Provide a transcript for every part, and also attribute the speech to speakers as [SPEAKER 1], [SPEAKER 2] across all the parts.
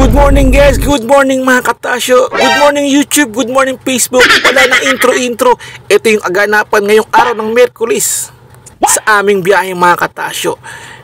[SPEAKER 1] Good morning guys, good morning mga katasyo, good morning YouTube, good morning Facebook. Wala nang intro. Ito yung aganapan ngayong araw ng Miyerkules sa aming biyaheng mga katasyo.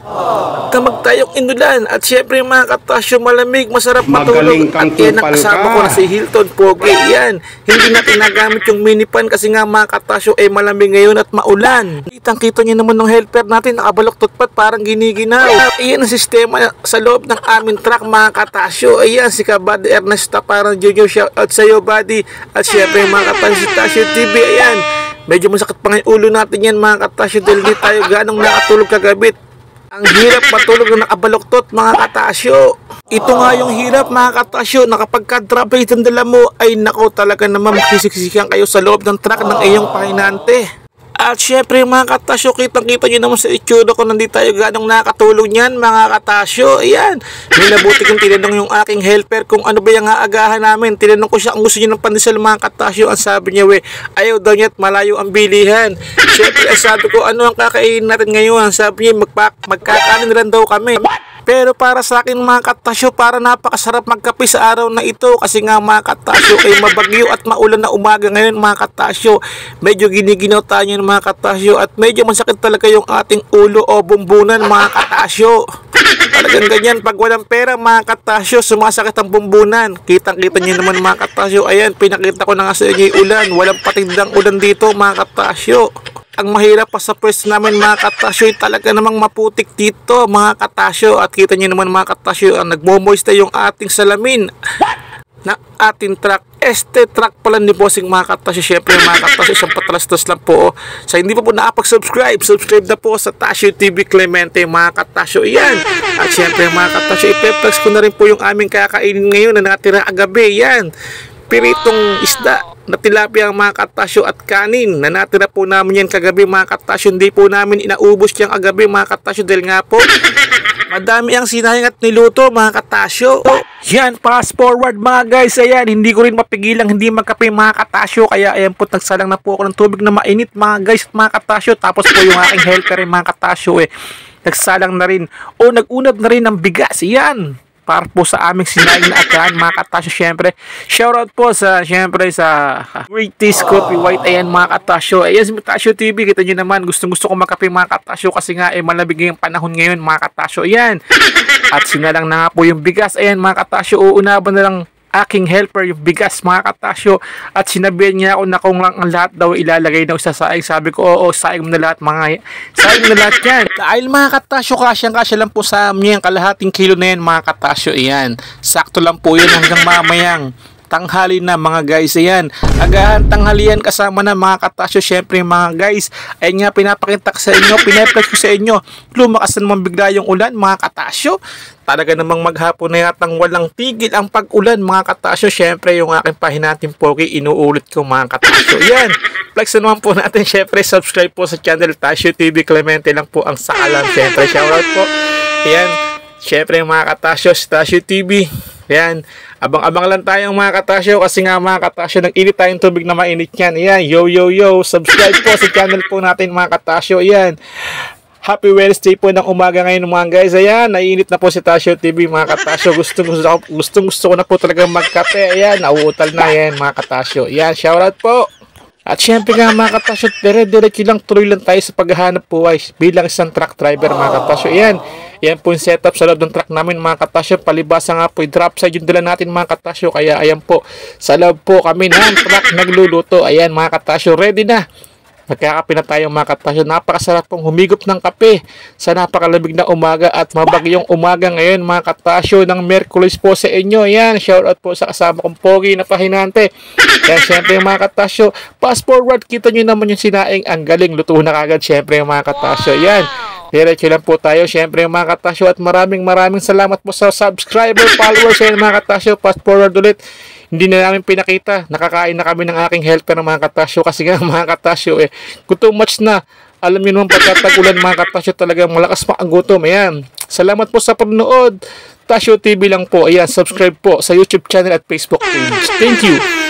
[SPEAKER 1] Damag tayong inulan at syempre mga katasyo, malamig, masarap matulog. At yan ang kasama ko na si Hilton Pogi. Yan, hindi natin nagamit yung minipan kasi nga mga katasyo malamig ngayon at maulan. Kitang-kita nyo naman ng helper natin, nakabaloktot pat parang giniginaw. Ayan ang sistema sa loob ng aming truck mga katasyo. Ayan si Kabady Ernesta, parang junior, shout out sa'yo buddy. At syempre mga katasyo, si Tasyo TV, ayan. Medyo masakit pa nga yung ulo natin yan mga katasyo dahil di tayo ganong nakatulog kagabit. Ang hirap matulog na nakabaloktot mga katasyo. Ito nga yung hirap mga katasyo, na kapag ka-drop rate ang dala mo ay nako talaga naman makisiksikan kayo sa loob ng truck ng iyong pahinante. At syempre mga katasyo, kitang-kita nyo naman sa itsura ko, nandito tayo ganong nakatulog niyan mga katasyo. Ayan, minabuti kong tinanong yung aking helper kung ano ba yung aagahan namin. Tinanong ko siya kung gusto nyo ng pandesal mga katasyo. Ang sabi niya ayaw daw niya at malayo ang bilihan. Syempre sabi ko, ano ang kakainin natin ngayon? Sabi niya magkakanin lang daw kami. Pero para sa akin mga katasyo, para napakasarap magkape sa araw na ito kasi nga mga katasyo mabagyo at maulan na umaga ngayon mga katasyo. Medyo giniginaw tayo ng mga katasyo at medyo masakit talaga yung ating ulo o bumbunan mga katasyo. Talagang ganyan pag walang pera mga katasyo, sumasakit ang bumbunan. Kitang-kita nyo naman mga katasyo. Ayan, pinakita ko na nga sa inyo yung ulan. Walang patindang ulan dito mga katasyo. Ang mahirap pa sa pwesto namin mga katasyo, talaga namang maputik dito mga katasyo. At kita nyo naman mga katasyo, nagmo-moist na yung ating salamin na ating truck. Este truck pala ni Bossing mga katasyo. Syempre mga katasyo, isang patalastas lang po. Sa hindi pa po nakapag-subscribe, subscribe na po sa Tasyo TV Clemente mga katasyo. Iyan. At syempre mga katasyo, ipeplex ko na rin po yung aming kakainin ngayon na natira agabi. Yan, piritong isda na tilapia ang mga katasyo at kanin na natira po namin yan kagabi mga katasyo. Hindi po namin inaubos yung agabi mga katasyo dahil nga po madami ang sinayang at niluto mga katasyo. Yan, fast forward mga guys. Ayan, hindi ko rin mapigilang hindi magkape mga katasyo. Kaya ayan po, nagsalang na po ako ng tubig na mainit mga guys at mga katasyo. Tapos po yung aking helper mga katasyo nagsalang na rin o nag-unab na rin ng bigas. Yan, para po sa aming sinaing na akaan mga katasyo. Syempre shoutout po sa Greatest Coffee White. Ayan mga katasyo, ayan si Tasyo TV. Kita nyo naman, gusto ko makape mga katasyo kasi nga malamig yung panahon ngayon mga katasyo. Ayan, at sinalang na nga po yung bigas. Ayan mga katasyo, uunaban na lang aking helper yung bigas mga katasyo. At sinabihan niya ako na kung lang ang lahat daw ilalagay na sa saing. Sabi ko, oo, saing mo na lahat mga saing na lahat yan. Dahil mga katasyo, kasya lang po sa amin yung kalahating kilo na yan mga katasyo. Ayan, sakto lang po yun hanggang mamayang tanghali na mga guys. Ayan, agahan tanghalian kasama na mga katasyo. Syempre mga guys, ayun nga pinapakita ko sa inyo, pinapakita ko sa inyo, lumakas na naman bigla yung ulan mga katasyo. Talaga namang maghapon na yatang walang tigil ang pag-ulan mga katasyo. Syempre yung aking pahinating Pogi, inuulit ko mga katasyo. Yan, flex na naman po natin. Syempre subscribe po sa channel Tasyo TV Clemente lang po ang sakalan. Syempre shoutout po. Yan, syempre mga katasyo, Tasyo TV. Yan, abang-abang lang tayong mga katasyo kasi nga mga katasyo, nag-init tayong tubig na mainit yan. Ayan, yo, subscribe po sa channel po natin mga katasyo. Ayan, happy Wednesday po ng umaga ngayon mga guys. Ayan, naiinit na po si Tasyo TV mga katasyo. Gusto ko na po talaga magkape. Ayan, nauutal na yan mga katasyo. Ayan, shoutout po. At syempre nga mga katasyo, dire-diretso lang, tuloy lang tayo sa paghahanap buhay bilang isang truck driver mga katasyo. Ayan, yan po yung setup sa loob ng truck namin mga katasyo. Palibasa nga po, drop side yung dala natin mga katasyo. Kaya ayan po, sa loob po kami ng truck nagluluto. Ayan mga katasyo, ready na. Magkakape na tayo mga katasyo. Napakasarap pong humigop ng kape sa napakalamig na umaga at mabagyong umaga ngayon mga katasyo ng Miyerkules po sa inyo. Ayan, shoutout po sa kasama kong Pogi na pahinante. Kaya syempre mga katasyo, fast forward, kita nyo naman yung sinaing, ang galing, luto na kagad syempre mga katasyo. Ayan, diretso lang po tayo syempre mga katasyo at maraming salamat po sa subscriber, followers yan mga katasyo. Fast forward ulit, hindi na namin pinakita, nakakain na kami ng aking helper ng mga katasyo kasi nga mga katasyo kung too much na, alam niyo naman pagkatag-ulan mga katasyo, talagang malakas pa ang gutom. Ayan, salamat po sa panonood. Tasyo TV lang po. Ayan, subscribe po sa YouTube channel at Facebook page. Thank you.